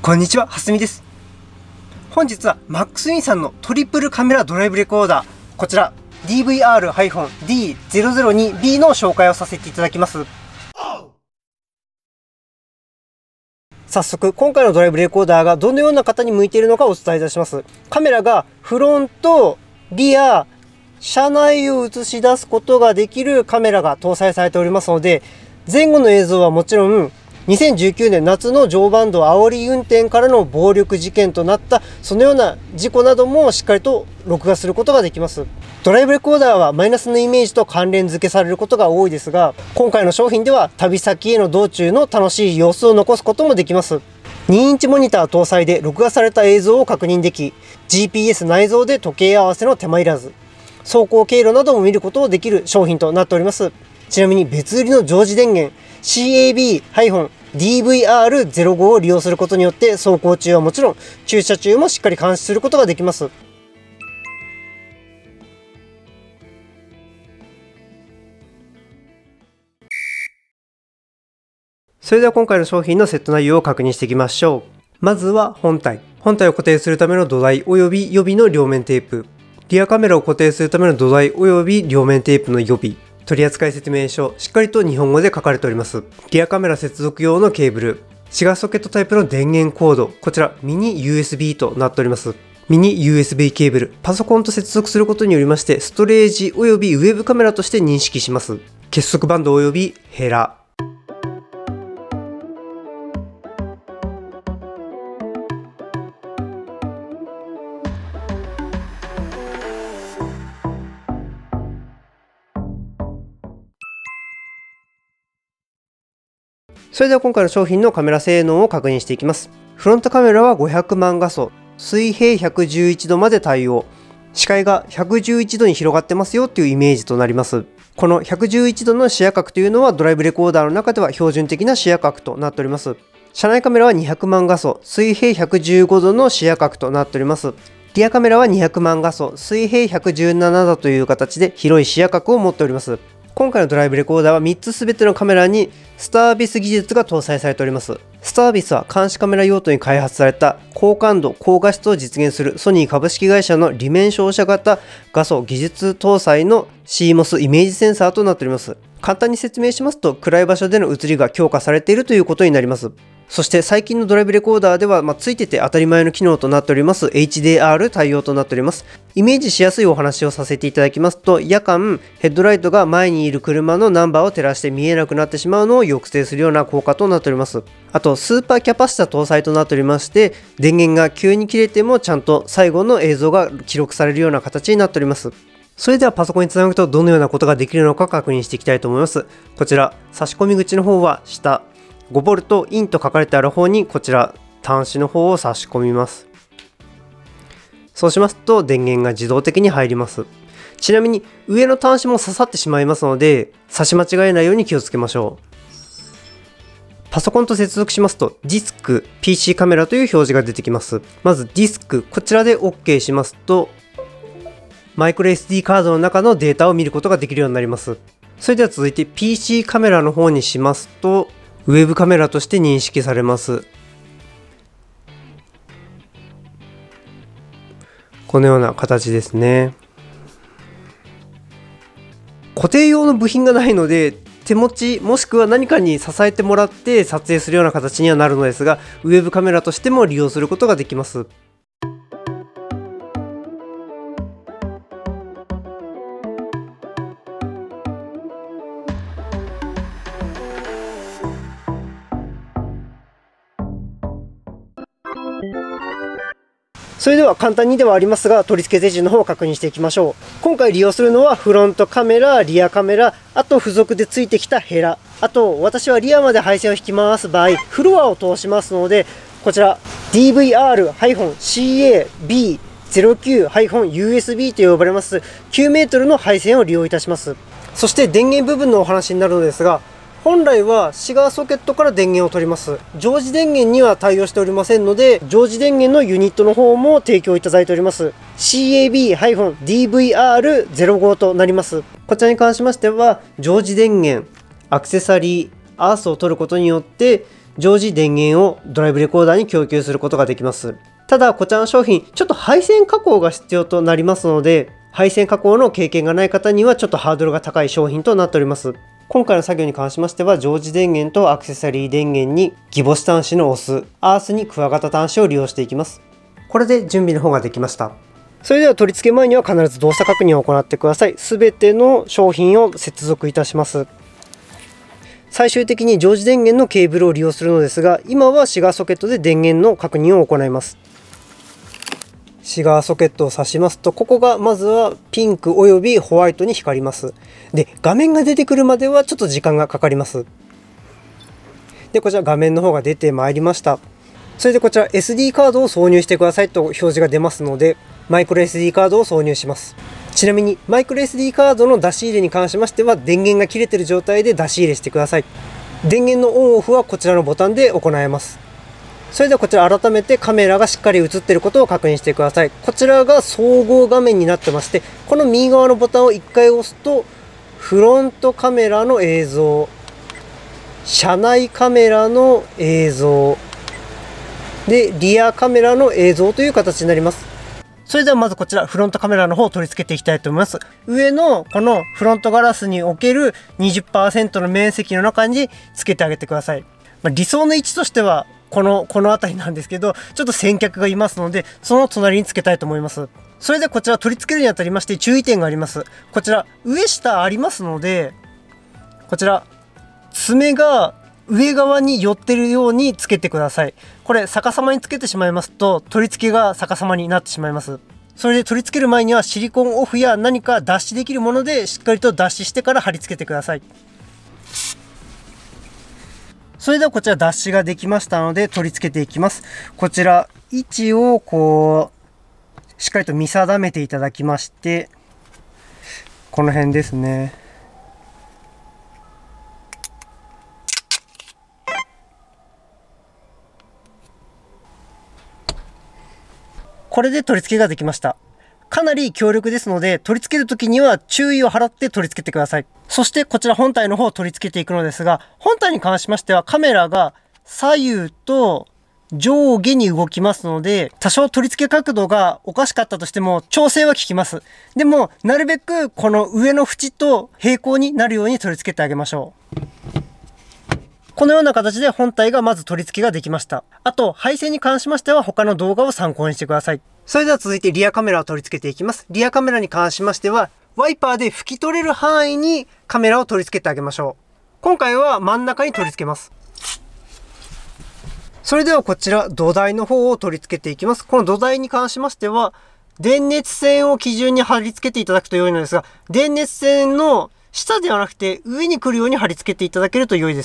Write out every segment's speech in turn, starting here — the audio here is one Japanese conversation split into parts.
こんにちは、はすみです。本日は MaxIn さんのトリプルカメラドライブレコーダー、こちら DVR-D002B の紹介をさせていただきます。早速、今回のドライブレコーダーがどのような方に向いているのかをお伝えいたします。カメラがフロント、リア、車内を映し出すことができるカメラが搭載されておりますので、前後の映像はもちろん、2019年夏の常磐道煽り運転からの暴力事件となったそのような事故などもしっかりと録画することができます。ドライブレコーダーはマイナスのイメージと関連付けされることが多いですが、今回の商品では旅先への道中の楽しい様子を残すこともできます。2インチモニター搭載で録画された映像を確認でき、 GPS 内蔵で時計合わせの手間いらず、走行経路なども見ることをできる商品となっております。ちなみに別売りの常時電源 CAB-DVR05 を利用することによって走行中はもちろん駐車中もしっかり監視することができます。それでは今回の商品のセット内容を確認していきましょう。まずは本体を固定するための土台及び予備の両面テープ、リアカメラを固定するための土台及び両面テープの予備、取扱説明書、しっかりと日本語で書かれております。リアカメラ接続用のケーブル、シガーソケットタイプの電源コード、こちらミニ USB となっております。ミニ USB ケーブル、パソコンと接続することによりまして、ストレージ及びウェブカメラとして認識します。結束バンド及びヘラ。それでは今回の商品のカメラ性能を確認していきます。フロントカメラは500万画素、水平111度まで対応。視界が111度に広がってますよっていうイメージとなります。この111度の視野角というのはドライブレコーダーの中では標準的な視野角となっております。車内カメラは200万画素、水平115度の視野角となっております。リアカメラは200万画素、水平117度という形で広い視野角を持っております。今回のドライブレコーダーは3つ全てのカメラにスタービス技術が搭載されております。スタービスは監視カメラ用途に開発された高感度高画質を実現するソニー株式会社の裏面照射型画素技術搭載の CMOS イメージセンサーとなっております。簡単に説明しますと、暗い場所での写りが強化されているということになります。そして最近のドライブレコーダーでは、ついてて当たり前の機能となっております HDR 対応となっております。イメージしやすいお話をさせていただきますと、夜間ヘッドライトが前にいる車のナンバーを照らして見えなくなってしまうのを抑制するような効果となっております。あとスーパーキャパシタ搭載となっておりまして、電源が急に切れてもちゃんと最後の映像が記録されるような形になっております。それではパソコンにつなぐとどのようなことができるのか確認していきたいと思います。こちら差し込み口の方は下、5V インと書かれてある方にこちら端子の方を差し込みます。そうしますと電源が自動的に入ります。ちなみに上の端子も刺さってしまいますので、差し間違えないように気をつけましょう。パソコンと接続しますとディスク PC カメラという表示が出てきます。まずディスク、こちらで OK しますとマイクロ SD カードの中のデータを見ることができるようになります。それでは続いて PC カメラの方にしますとウェブカメラとして認識されます。このような形ですね。固定用の部品がないので手持ちもしくは何かに支えてもらって撮影するような形にはなるのですが、ウェブカメラとしても利用することができます。それでは簡単にではありますが取り付け手順の方を確認していきましょう。今回利用するのはフロントカメラ、リアカメラ、あと付属でついてきたヘラ、あと私はリアまで配線を引き回す場合フロアを通しますので、こちら DVR-CAB09-USB と呼ばれます9メートルの配線を利用いたします。そして電源部分のお話になるのですが、本来はシガーソケットから電源を取ります。常時電源には対応しておりませんので、常時電源のユニットの方も提供いただいております。CAB-DVR05 となります。こちらに関しましては、常時電源、アクセサリー、アースを取ることによって、 常時電源をドライブレコーダーに供給することができます。ただこちらの商品ちょっと配線加工が必要となりますので、配線加工の経験がない方にはちょっとハードルが高い商品となっております。今回の作業に関しましては、常時電源とアクセサリー電源にギボシ端子のオス、アースにクワガタ端子を利用していきます。これで準備の方ができました。それでは取り付け前には必ず動作確認を行ってください。すべての商品を接続いたします。最終的に常時電源のケーブルを利用するのですが、今はシガーソケットで電源の確認を行います。シガーソケットを挿しますと、ここがまずはピンクおよびホワイトに光ります。で、画面が出てくるまではちょっと時間がかかります。で、こちら画面の方が出てまいりました。それでこちら SD カードを挿入してくださいと表示が出ますので、マイクロ SD カードを挿入します。ちなみにマイクロ SD カードの出し入れに関しましては、電源が切れている状態で出し入れしてください。電源のオンオフはこちらのボタンで行えます。それではこちら改めてカメラがしっかり映っていることを確認してください。こちらが総合画面になってまして、この右側のボタンを1回押すと、フロントカメラの映像、車内カメラの映像、で、リアカメラの映像という形になります。それではまずこちらフロントカメラの方を取り付けていきたいと思います。上のこのフロントガラスにおける 20% の面積の中につけてあげてください。理想の位置としてはこの辺りなんですけど、ちょっと先客がいますので、その隣につけたいと思います。それでこちら取り付けるにあたりまして注意点があります。こちら上下ありますので、こちら爪が上側に寄ってるようにつけてください。これ逆さまにつけてしまいますと取り付けが逆さまになってしまいます。それで取り付ける前にはシリコンオフや何か脱脂できるものでしっかりと脱脂してから貼り付けてください。それではこちら脱脂ができましたので取り付けていきます。こちら位置をこうしっかりと見定めていただきまして、この辺ですね。これで取り付けができました。かなり強力ですので、取り付ける時には注意を払って取り付けてください。そしてこちら本体の方を取り付けていくのですが、本体に関しましてはカメラが左右と上下に動きますので、多少取り付け角度がおかしかったとしても調整は効きます。でもなるべくこの上の縁と平行になるように取り付けてあげましょう。このような形で本体がまず取り付けができました。あと配線に関しましては他の動画を参考にしてください。それでは続いてリアカメラを取り付けていきます。リアカメラに関しましてはワイパーで拭き取れる範囲にカメラを取り付けてあげましょう。今回は真ん中に取り付けます。それではこちら土台の方を取り付けていきます。この土台に関しましては電熱線を基準に貼り付けていただくと良いのですが、電熱線の下ではなくて上に来るように貼り付けていただけると良いです。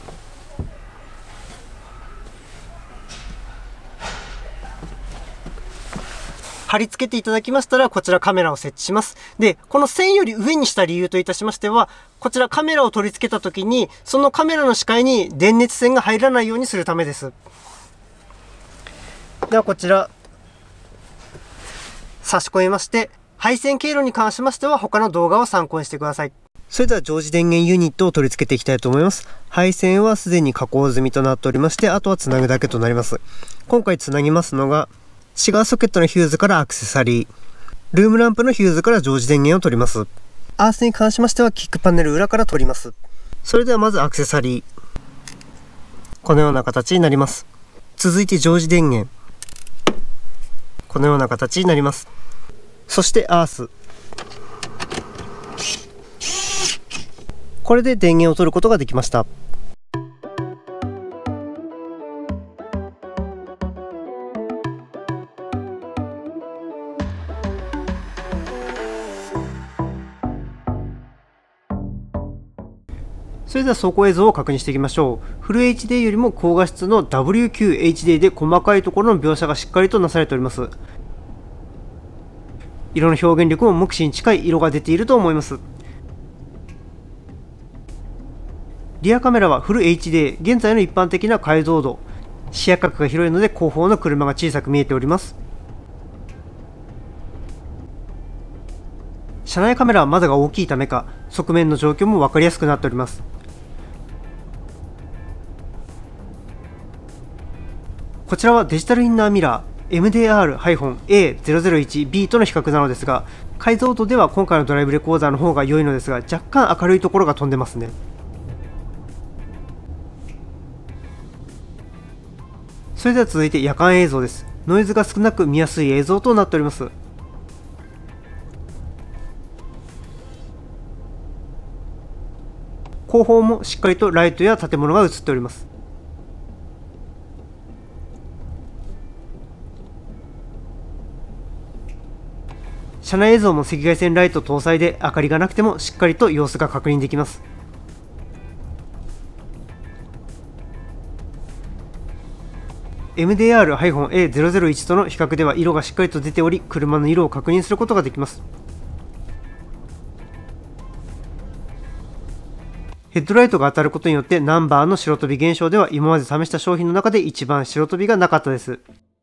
貼り付けていただきましたら、こちらカメラを設置します。で、この線より上にした理由といたしましては、こちらカメラを取り付けた時に、そのカメラの視界に電熱線が入らないようにするためです。ではこちら、差し込みまして、配線経路に関しましては他の動画を参考にしてください。それでは常時電源ユニットを取り付けていきたいと思います。配線はすでに加工済みとなっておりまして、あとはつなぐだけとなります。今回つなぎますのが、シガーソケットのヒューズからアクセサリー、ルームランプのヒューズから常時電源を取ります。アースに関しましてはキックパネル裏から取ります。それではまずアクセサリー、このような形になります。続いて常時電源、このような形になります。そしてアース、これで電源を取ることができました。それでは走行映像を確認していきましょう。フル HD よりも高画質の WQHD で細かいところの描写がしっかりとなされております。色の表現力も目視に近い色が出ていると思います。リアカメラはフル HD、現在の一般的な解像度、視野角が広いので後方の車が小さく見えております。車内カメラは窓が大きいためか、側面の状況も分かりやすくなっております。 こちらはデジタルインナーミラー MDR-A001B との比較なのですが、解像度では今回のドライブレコーダーの方が良いのですが、若干明るいところが飛んでますね。それでは続いて夜間映像です。ノイズが少なく見やすい映像となっております。後方もしっかりとライトや建物が映っております。車内映像も赤外線ライト搭載で明かりがなくてもしっかりと様子が確認できます。MDR-A001 との比較では色がしっかりと出ており、車の色を確認することができます。ヘッドライトが当たることによってナンバーの白飛び現象では今まで試した商品の中で一番白飛びがなかったです。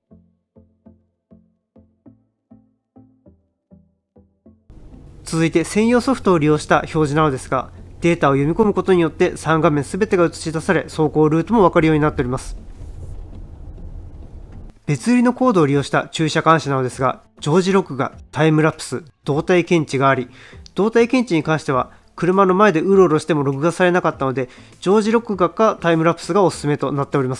続いて専用ソフトを利用した表示なのですが、データを読み込むことによって3画面全てが映し出され、走行ルートも分かるようになっております。別売りのコードを利用した駐車監視なのですが、常時録画、タイムラプス、動体検知があり、動体検知に関しては車の前でうろうろしても録画されなかったので、常時録画かタイムラプスがおすすめとなっております。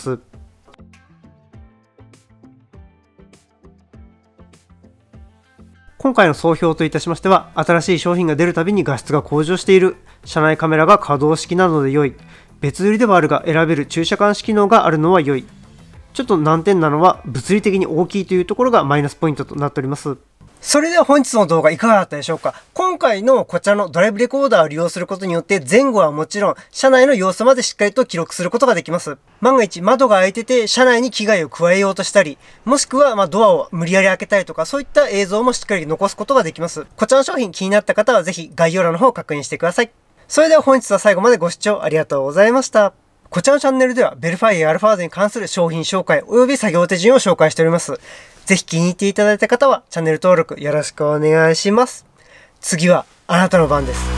今回の総評といたしましては、新しい商品が出るたびに画質が向上している、車内カメラが可動式なので良い、別売りではあるが選べる駐車監視機能があるのは良い、ちょっと難点なのは物理的に大きいというところがマイナスポイントとなっております。それでは本日の動画いかがだったでしょうか。今回のこちらのドライブレコーダーを利用することによって前後はもちろん車内の様子までしっかりと記録することができます。万が一窓が開いてて車内に危害を加えようとしたり、もしくはドアを無理やり開けたりとか、そういった映像もしっかり残すことができます。こちらの商品気になった方はぜひ概要欄の方を確認してください。それでは本日は最後までご視聴ありがとうございました。こちらのチャンネルではベルファイアアルファーズに関する商品紹介及び作業手順を紹介しております。ぜひ気に入っていただいた方はチャンネル登録よろしくお願いします。次はあなたの番です。